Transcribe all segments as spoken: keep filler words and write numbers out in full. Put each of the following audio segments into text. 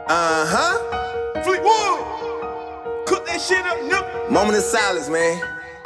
Uh-huh. Fleetwood, cook that shit up, nigga. Moment of silence, man.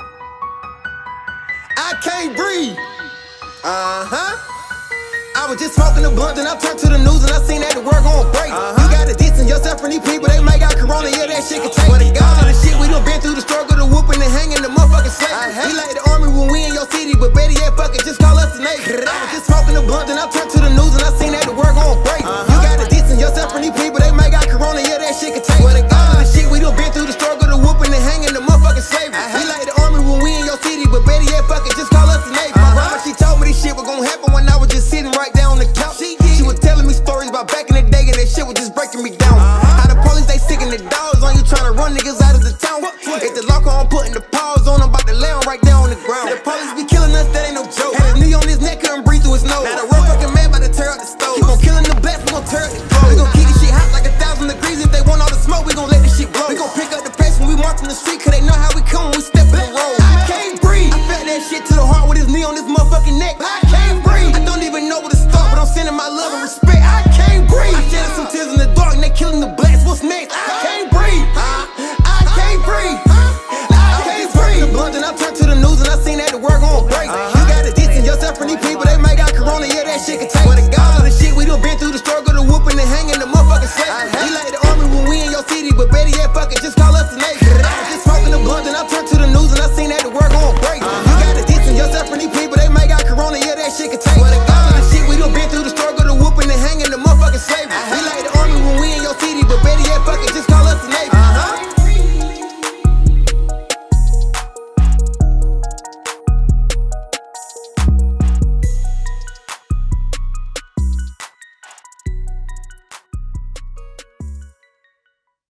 I can't breathe. Uh-huh. I was just smoking a blunt, then I turned to the news and I seen that the world gon' break. Uh-huh. You gotta distance yourself from these people, they might got corona, yeah, that shit can take. But it all of the shit we done been through, the struggle, the whooping and hanging, the motherfucking slave. We like the army when we in your city, but better yet, fuck it, just call us the Navy. I was just smoking a blunt, then I turned to the news and I seen that the world gon' break. Uh-huh. You gotta distance yourself from these people, they might got corona, yeah, that shit can take. But it all of the shit we done been through, the struggle, the whooping and hanging, the motherfucking slave. We like the army when we in your city, but better yet, fuck it, just call us the Navy. My mama, she told me this shit was gon' happen when I was just sitting right there on the couch. She, she was telling me stories about back in the day, and that shit was just breaking me down. Uh-huh. How the police, they sticking the dogs on you, trying to run niggas out of the town. If the locker on, putting the paws on, I'm about to lay on right there on the ground. The police be killing us, that ain't no joke. Had his knee on his neck, couldn't breathe through his nose. Now the real fucking man about to tear out the stove. Keep on killing the blast, we gon' tear out the throat. We gon' keep this shit hot like a thousand degrees. If they want all the smoke, we gon' let this shit blow. We gon' pick up the pace when we march in the street, cause they know how we come when we step in the road. I can't breathe. I felt that shit to the heart with his knee on his motherfucking neck. I can't breathe. I don't even know where to start, but I'm sending my love and respect. I can't breathe. I shedded some tears in the dark and they killing the blacks. What's next? I can't breathe. I can't breathe. I can't breathe. The blunt and I turned to the news and I seen that the world gon' break. You gotta distance yourself from these people, they might got corona, yeah, that shit can take. But it all of the shit we done been through, the struggle, the whooping and hanging, the motherfucking slave. We like the army when we in your city, but better yet, fuck it, just call us the Navy. I was just smoking the blunt and I turned to the news and I seen that the world gon' break. You gotta distance yourself from these people, they might got corona, yeah, that shit can take. But it all of the shit we done been through, the struggle, the whooping and hanging, the motherfucking slave. We like the army when we in your city, but better yet, fuck it, just